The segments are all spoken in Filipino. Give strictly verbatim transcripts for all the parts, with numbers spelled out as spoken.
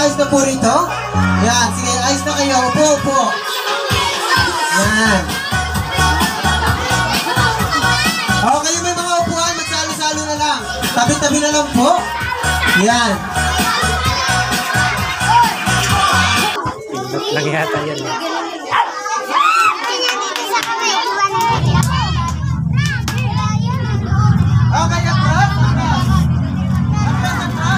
ayos na po rito? Yan, sige, ayos na kayo. Upo, upo. Yan. O, kayo may mga upuan, magsalo-salo na lang. Tabi-tabi na lang po. Yan. Lagi yata yan. Okay, atras, atras. Atras, atras.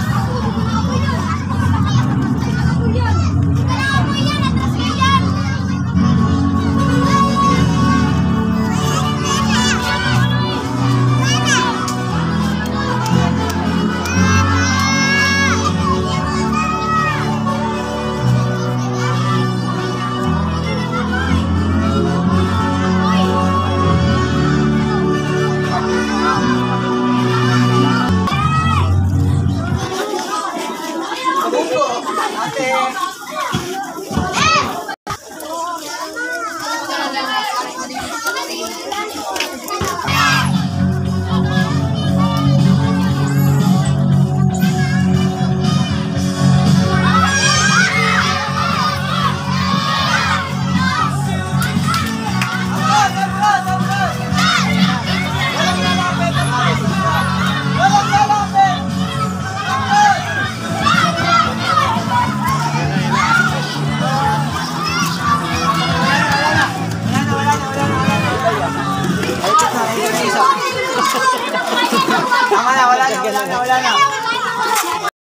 Ate.